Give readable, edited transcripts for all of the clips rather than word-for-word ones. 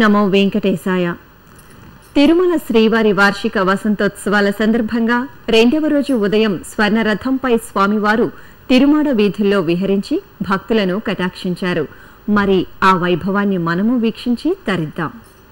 నమో వెంకటేశాయ. తిరుమల శ్రీవారి వార్షిక వసంతోత్సవాల సందర్భంగా రెండవ రోజు ఉదయం స్వర్ణరథంపై స్వామివారు తిరుమాడ వీధుల్లో విహరించి భక్తులను కటాక్షించారు. మరి ఆ వైభవాన్ని మనము వీక్షించి తరిద్దాం.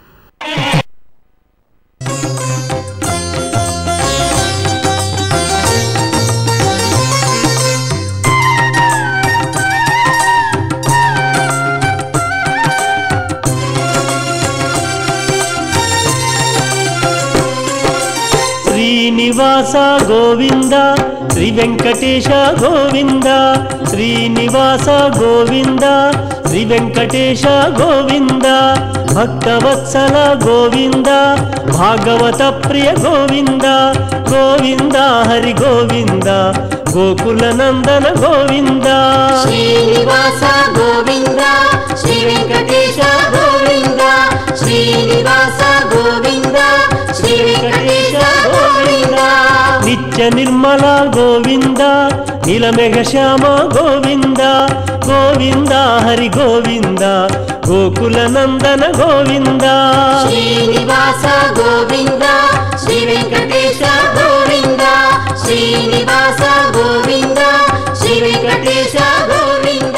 శ్రీనివాస గోవింద శ్రీ వెంకటేశ గోవింద శ్రీనివాస గోవింద శ్రీ వెంకటేశ గోవింద భక్తవత్సల గోవింద భాగవత ప్రియ గోవింద గోవింద హరి గోవింద గోకుల నందన గోవింద శ్రీనివాస గోవింద శ్రీ వెంకటేశ గోవింద శ్రీనివాస గోవింద శ్రీ వెంకటేశ గోవింద నిత్య నిర్మల గోవింద నీలమేఘ శ్యామ గోవింద గోవింద హరి గోవింద గోకుల నందన గోవింద శ్రీనివాస గోవింద శ్రీ వెంకటేశ గోవింద శ్రీనివాస గోవింద శ్రీ వెంకటేశ గోవింద.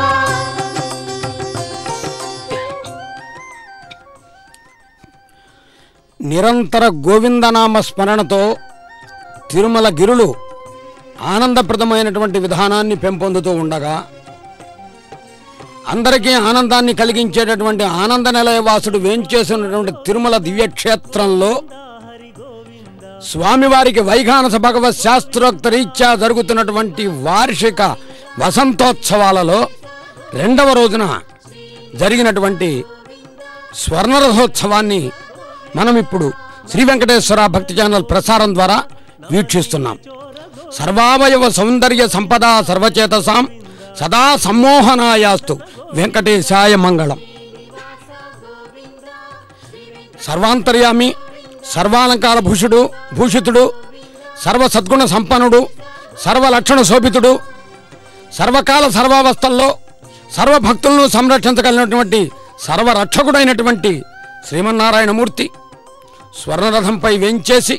నిరంతర గోవిందనామ స్మరణతో తిరుమల గిరులు ఆనందప్రదమైనటువంటి విధానాన్ని పెంపొందుతూ ఉండగా అందరికీ ఆనందాన్ని కలిగించేటటువంటి ఆనంద నిలయవాసుడు వేంచేసినటువంటి తిరుమల దివ్యక్షేత్రంలో స్వామివారికి వైఖానస భగవత్ శాస్త్రోక్త రీత్యా జరుగుతున్నటువంటి వార్షిక వసంతోత్సవాలలో రెండవ రోజున జరిగినటువంటి స్వర్ణరథోత్సవాన్ని మనం ఇప్పుడు శ్రీ వెంకటేశ్వర భక్తి ఛానల్ ప్రసారం ద్వారా వీక్షిస్తున్నాం. సర్వావయవ సౌందర్య సంపద సర్వచేతసాం సదా సమ్మోహనాయాస్తు వెంకటేశాయ మంగళం. సర్వాంతర్యామి సర్వాలంకార భూషితుడు సర్వ సద్గుణ సంపన్నుడు సర్వలక్షణ శోభితుడు సర్వకాల సర్వావస్థల్లో సర్వభక్తులను సంరక్షించగలిగినటువంటి సర్వరక్షకుడైనటువంటి శ్రీమన్నారాయణమూర్తి స్వర్ణరథంపై వేంచేసి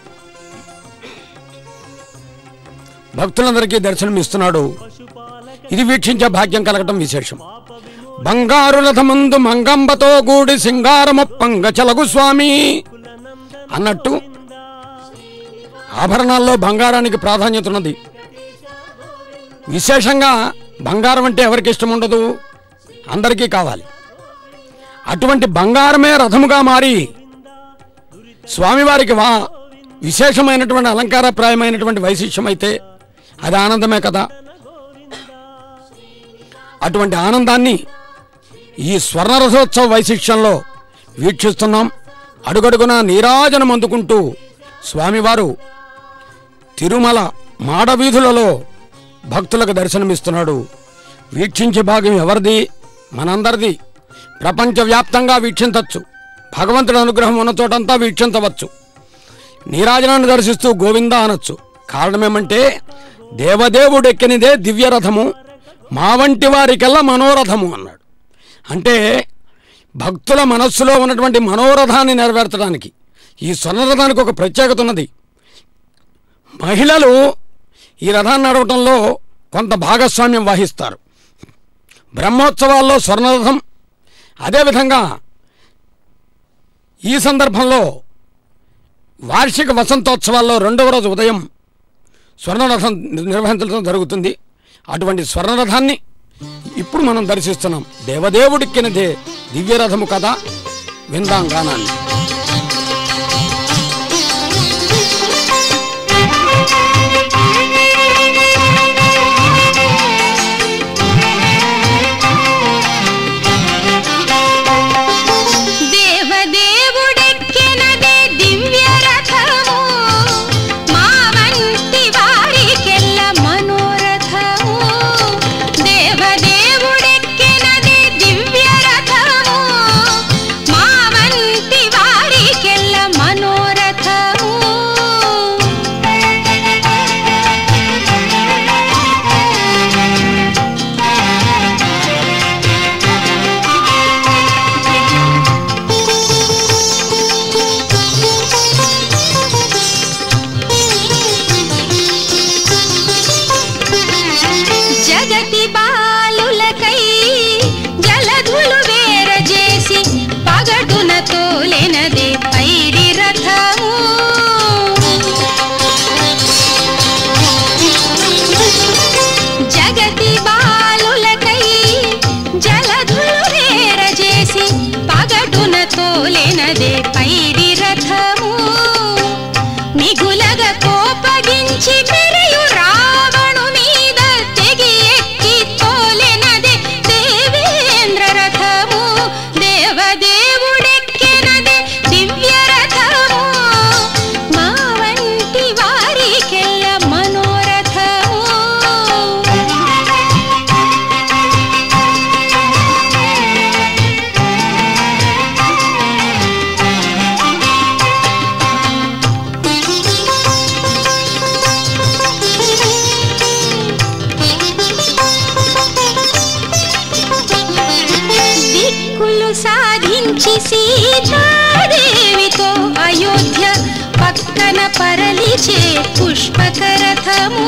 భక్తులందరికీ దర్శనమిస్తున్నాడు. ఇది వీక్షించే భాగ్యం కలగటం విశేషం. బంగారు రథమందు మంగంబతో కూడి సింగారమొప్పంగ చలగు స్వామి అన్నట్టు ఆభరణాల్లో బంగారానికి ప్రాధాన్యత ఉన్నది. విశేషంగా బంగారం అంటే ఎవరికి ఇష్టం ఉండదు, అందరికీ కావాలి. అటువంటి బంగారమే రథముగా మారి స్వామివారికి విశేషమైనటువంటి అలంకారప్రాయమైనటువంటి వైశిష్యం అయితే అది ఆనందమే కదా. అటువంటి ఆనందాన్ని ఈ స్వర్ణరథోత్సవ వైశిష్యంలో వీక్షిస్తున్నాం. అడుగడుగున నీరాజనం అందుకుంటూ స్వామివారు తిరుమల మాడవీధులలో భక్తులకు దర్శనమిస్తున్నాడు. వీక్షించే భాగ్యం ఎవరిది? మనందరిది. ప్రపంచవ్యాప్తంగా వీక్షించవచ్చు. భగవంతుడి అనుగ్రహం ఉన్న చోటంతా వీక్షించవచ్చు. నీరాజనాన్ని దర్శిస్తూ గోవింద అనొచ్చు. కారణమేమంటే దేవదేవుడెక్కినదే దివ్యరథము, మా వంటి వారికెల్లా మనోరథము అన్నాడు. అంటే భక్తుల మనస్సులో ఉన్నటువంటి మనోరథాన్ని నెరవేర్చడానికి ఈ స్వర్ణరథానికి ఒక ప్రత్యేకత ఉన్నది. మహిళలు ఈ రథాన్ని నడవటంలో కొంత భాగస్వామ్యం వహిస్తారు. బ్రహ్మోత్సవాల్లో స్వర్ణరథం, అదేవిధంగా ఈ సందర్భంలో వార్షిక వసంతోత్సవాల్లో రెండవ రోజు ఉదయం స్వర్ణరథం నిర్వహించడం జరుగుతుంది. అటువంటి స్వర్ణరథాన్ని ఇప్పుడు మనం దర్శిస్తున్నాం. దేవదేవుడిక్కినదే దివ్యరథము కదా. విందాం గానాన్ని. మా వంటి అయోధ్య పక్కన పరలిచే పుష్పకరథము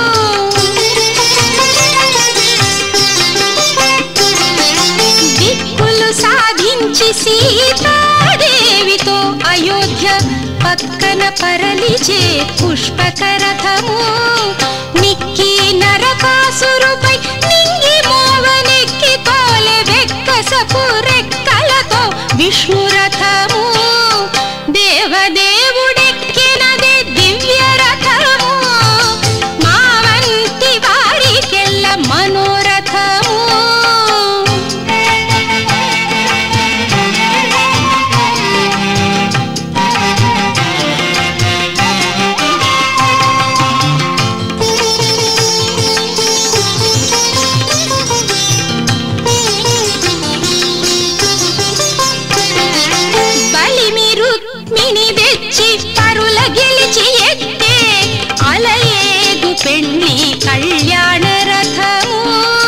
దిక్కులు సాధించి సీతాదేవితో అయోధ్య పక్కన పరలిచే పుష్పకరథము నిక్కి నరకాసురుపై నింగి మోవనెక్కి తోలె వెక్కసపు రెక్కలతో విష్ణురథము దేవదేవుడెక్కినదే దివ్య రథము మా వంటి వారికెల్ల మనోరథము పెళ్లి కళ్యాణ రథము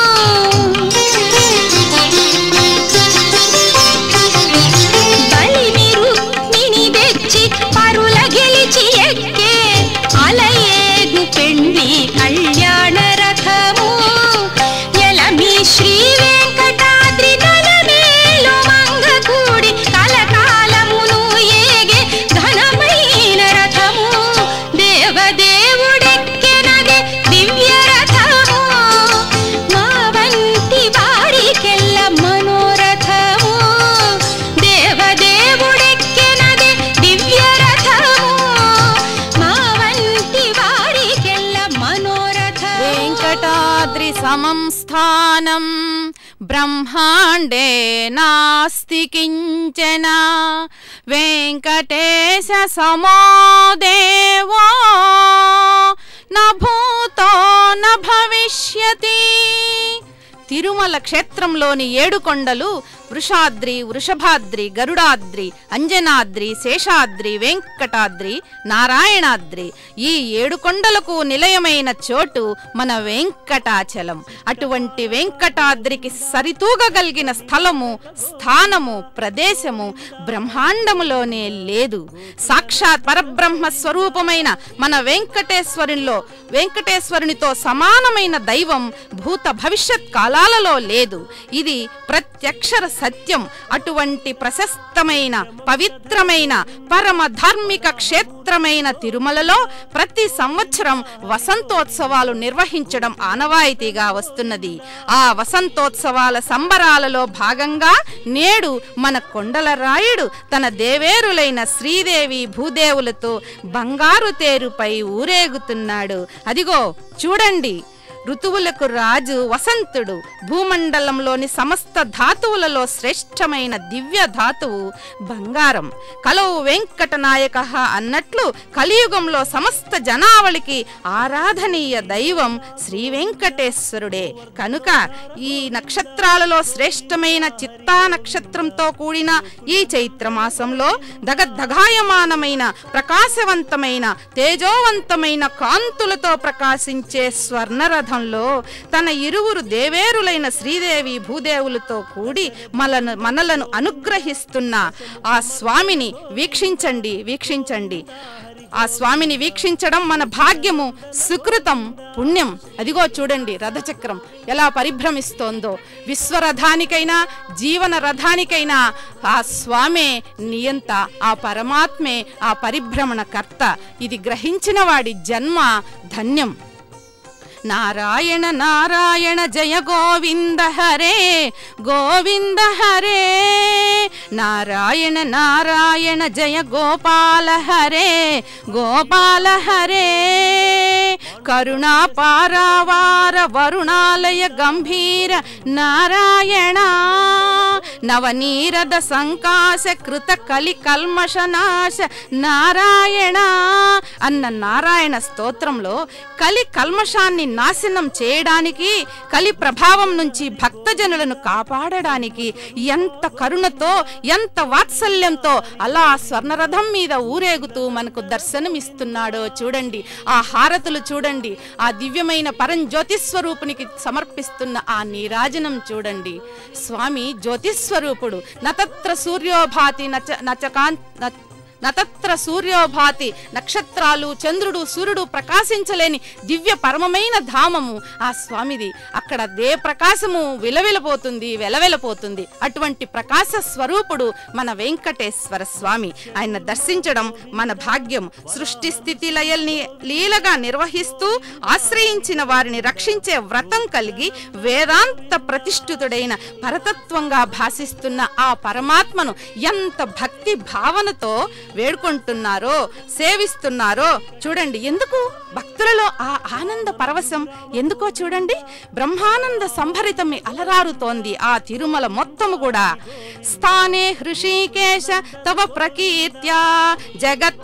బలిని రుక్మిణి తెచ్చి పరుల గెలిచి ఎక్కే అలయేగు పెళ్లి కళ్యాణ రథము ఎలమి శ్రీ వెంకటాద్రి నలమేలు మంగకూడి కలకాలమును ఏగే ఘనమైన రథము దేవదేవుడే దివ్య రథము మా వంటి వారికెల్ల మనోరథము దేవదేవుడెక్కినదే దివ్య రథము మా వంటి వారికెల్ల మనోరథము వెంకటాద్రి సమం స్థానం బ్రహ్మాండే నాస్తి కించన వెంకటేశ సమో దేవో న భూతో న భవిష్యతి. తిరుమల క్షేత్రంలోని 7 కొండలు వృషాద్రి, వృషభాద్రి, గరుడాద్రి, అంజనాద్రి, శేషాద్రి, వెంకటాద్రి, నారాయణాద్రి. ఈ 7 కొండలకు నిలయమైన చోటు మన వెంకటాచలం. అటువంటి వెంకటాద్రికి సరితూగగలిగిన స్థలము, స్థానము, ప్రదేశము బ్రహ్మాండములోనే లేదు. సాక్షాత్ పరబ్రహ్మ స్వరూపమైన మన వెంకటేశ్వరునితో సమానమైన దైవం భూత భవిష్యత్ కాలాలలో లేదు. ఇది ప్రత్యక్షర సత్యం. అటువంటి ప్రశస్తమైన, పవిత్రమైన, పరమ ధార్మిక క్షేత్రమైన తిరుమలలో ప్రతి సంవత్సరం వసంతోత్సవాలు నిర్వహించడం ఆనవాయితీగా వస్తున్నది. ఆ వసంతోత్సవాల సంబరాలలో భాగంగా నేడు మన కొండల రాయుడు తన దేవేరులైన శ్రీదేవి భూదేవులతో బంగారు తేరుపై ఊరేగుతున్నాడు. అదిగో చూడండి, ఋతువులకు రాజు వసంతుడు. భూమండలంలోని సమస్త ధాతువులలో శ్రేష్టమైన దివ్య ధాతువు బంగారం. కలవు వెంకటనాయక అన్నట్లు కలియుగంలో సమస్త జనావళికి ఆరాధనీయ దైవం శ్రీ వెంకటేశ్వరుడే. కనుక ఈ నక్షత్రాలలో శ్రేష్టమైన చిత్తా నక్షత్రంతో కూడిన ఈ చైత్రమాసంలో దగద్ధగాయమానమైన, ప్రకాశవంతమైన, తేజోవంతమైన కాంతులతో ప్రకాశించే స్వర్ణరథం తన ఇరువురు దేవేరులైన శ్రీదేవి భూదేవులతో కూడి మనలను అనుగ్రహిస్తున్న ఆ స్వామిని వీక్షించండి. ఆ స్వామిని వీక్షించడం మన భాగ్యము, సుకృతం, పుణ్యం. అదిగో చూడండి, రథచక్రం ఎలా పరిభ్రమిస్తోందో. విశ్వరథానికైనా జీవన రథానికైనా ఆ స్వామే నియంత, ఆ పరమాత్మే ఆ పరిభ్రమణ కర్త. ఇది గ్రహించిన వాడి జన్మ ధన్యం. నారాయణ నారాయణ జయ గోవింద హరే గోవింద హరే, నారాయణ నారాయణ జయ గోపాల హరే గోపాల హరే, కరుణా పారావార వరుణాలయ గంభీర నారాయణ, నవనీరద సంకాశ కృత కలి కల్మషనాశ నారాయణ అన్న నారాయణ స్తోత్రంలో కలి కల్మషాన్ని నాశనం చేయడానికి, కలి ప్రభావం నుంచి భక్తజనులను కాపాడడానికి ఎంత కరుణతో, ఎంత వాత్సల్యంతో అలా స్వర్ణరథం మీద ఊరేగుతూ మనకు దర్శనమిస్తున్నాడో చూడండి. ఆ హారతులు చూడండి, ఆ దివ్యమైన పరంజ్యోతిస్వరూపునికి సమర్పిస్తున్న ఆ నీరాజనం చూడండి. స్వామి జ్యోతిస్వరూపుడు. నతత్ర సూర్యోభాతి నతత్ర సూర్యోభాతి, నక్షత్రాలు చంద్రుడు సూర్యుడు ప్రకాశించలేని దివ్య పరమమైన ధామము ఆ స్వామిది. అక్కడ దే ప్రకాశము విలవిలపోతుంది, వెలవెలపోతుంది. అటువంటి ప్రకాశ స్వరూపుడు మన వెంకటేశ్వర స్వామి. ఆయన దర్శించడం మన భాగ్యం. సృష్టి స్థితి లయల్ని లీలగా నిర్వహిస్తూ ఆశ్రయించిన వారిని రక్షించే వ్రతం కలిగి వేదాంత ప్రతిష్ఠితుడైన పరతత్వంగా భాసిస్తున్న ఆ పరమాత్మను ఎంత భక్తి భావనతో వేడుకుంటున్నారో, సేవిస్తున్నారో చూడండి. ఎందుకు భక్తులలో ఆ ఆనంద పరవశం ఎందుకో చూడండి. బ్రహ్మానంద సంభరితమి అలరారుతోంది ఆ తిరుమల మొత్తము కూడా. స్థానే హృషికేశ తవ ప్రకీర్త్యా జగత్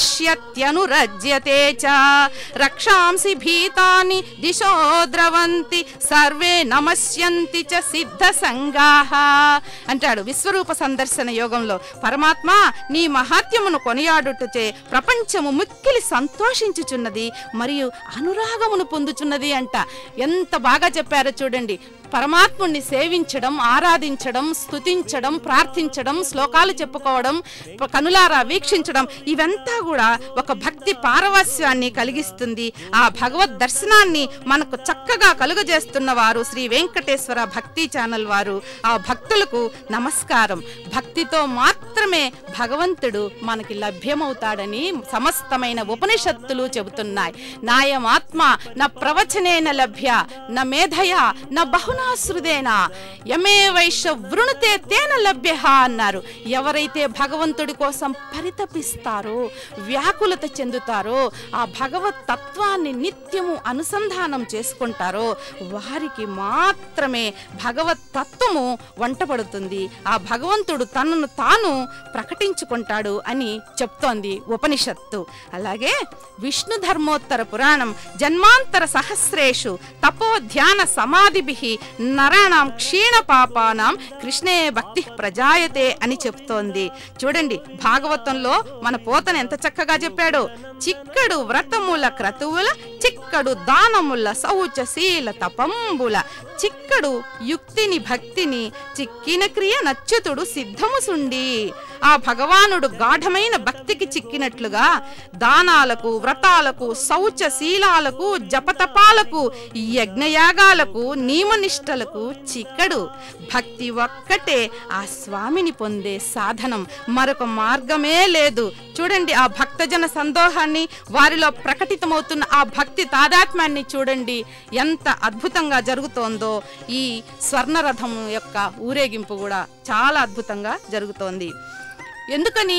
ప్రహృష్యత్యనురజ్యతే చ రక్షాంసి భీతాని దిశో ద్రవంతి సర్వే నమస్యంతి చ సిద్ధ సంగాః అంటాడు విశ్వరూప సందర్శన యోగంలో. పరమాత్మ నీ మహాత్యమును కొనియాడుటచే ప్రపంచము మిక్కిలి సంతోషించుచున్నది మరియు అనురాగమును పొందుచున్నది అంట. ఎంత బాగా చెప్పారో చూడండి. పరమాత్ముణ్ణి సేవించడం, ఆరాధించడం, స్తుతించడం, ప్రార్థించడం, శ్లోకాలు చెప్పుకోవడం, కనులారా వీక్షించడం ఇవంతా కూడా ఒక భక్తి పారవస్యాన్ని కలిగిస్తుంది. ఆ భగవద్ దర్శనాన్ని మనకు చక్కగా కలుగజేస్తున్న వారు శ్రీ వెంకటేశ్వర భక్తి ఛానల్ వారు. ఆ భక్తులకు నమస్కారం. భక్తితో మాత్రమే భగవంతుడు మనకి లభ్యమవుతాడని సమస్తమైన ఉపనిషత్తులు చెబుతున్నాయి. నాయమాత్మ న ప్రవచనేన లభ్య న మేధయా న బహునాశ్రుదేనా యమే వైశ్య వృణుతే తేన లభ్య అన్నారు. ఎవరైతే భగవంతుడి కోసం పరితపిస్తారో, వ్యాకులత చెందుతారో, ఆ భగవత్ తత్వాన్ని నిత్యము అనుసంధానం చేసుకుంటారో వారికి మాత్రమే భగవత్ తత్వము వంటపడుతుంది. ఆ భగవంతుడు తనను తాను ప్రకటించుకుంటాడు అని చెప్తోంది ఉపనిషత్తు. అలాగే విష్ణు ధర్మోత్తర పురాణం జన్మాంతర సహస్రేషు తపో ధ్యాన సమాధిభిః నరాణం క్షీణ పాపానాం కృష్ణే భక్తి ప్రజాయతే అని చెప్తోంది. చూడండి భాగవతంలో మన పోతన ఎంత చక్కగా చెప్పాడో. చిక్కడు వ్రతముల క్రతువుల, చిక్కడు దానముల శౌచశీల తపంబుల, చిక్కడు యుక్తిని భక్తిని, చిక్కిన క్రియ నచ్చుతుడు సిద్ధముసుండి. ఆ భగవానుడు గాఢమైన భక్తికి చిక్కినట్లుగా దానాలకు, వ్రతాలకు, శౌచశీలాలకు, జపతపాలకు, యజ్ఞయాగాలకు, నియమనిష్టలకు చిక్కడు. భక్తి ఒక్కటే ఆ స్వామిని పొందే సాధనం, మరొక మార్గమే లేదు. చూడండి ఆ భక్తజన సందోహాన్ని, వారిలో ప్రకటితమవుతున్న ఆ భక్తి తాదాత్మ్యాన్ని చూడండి ఎంత అద్భుతంగా జరుగుతోందో. ఈ స్వర్ణరథం యొక్క ఊరేగింపు కూడా చాలా అద్భుతంగా జరుగుతోంది. ఎందుకని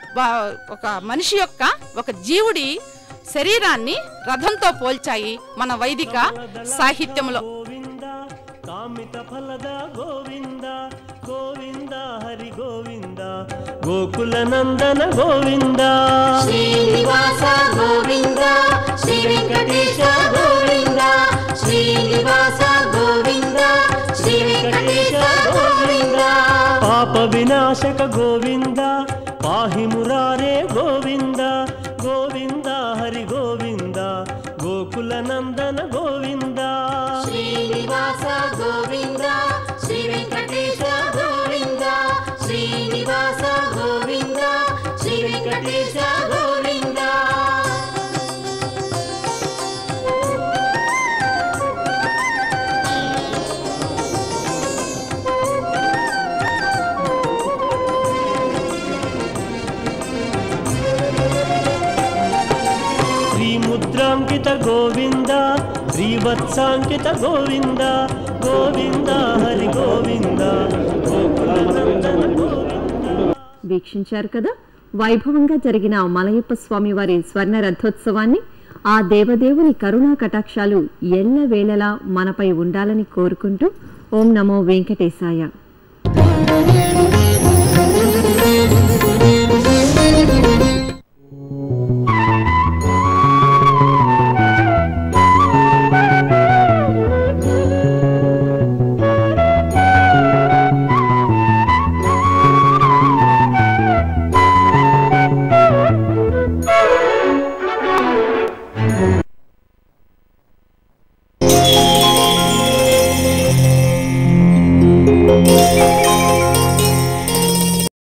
ఒక మనిషి యొక్క, ఒక జీవుడి శరీరాన్ని రథంతో పోల్చాయి మన వైదిక సాహిత్యంలో. కామిత ఫలద గోవింద గోవింద హరి గోవింద గోకుల నందన గోవింద శ్రీనివాస గోవింద శ్రీ వెంకటేశ గోవింద శ్రీనివాస గోవింద శ్రీ వెంకటేశ గోవింద పాప వినాశక గోవింద పాహి మురారే గోవింద గోవింద హరి గోవింద గోకుల నందన గోవింద శ్రీనివాస గోవింద శ్రీ వెంకటేశ గోవింద శ్రీనివాస గోవింద శ్రీ వెంకటేశ గోవింద శ్రీముద్రాంకిత గోవింద శ్రీవత్సాంకిత గోవింద గోవింద హరి గోవింద గోకుల నందన గోవింద. వీక్షించారు కదా వైభవంగా జరిగిన మలయప్ప స్వామి వారి స్వర్ణ రథోత్సవాన్ని. ఆ దేవదేవుని కరుణా కటాక్షాలు ఎల్లవేళలా మనపై ఉండాలని కోరుకుంటూ ఓం నమో వెంకటేశాయ.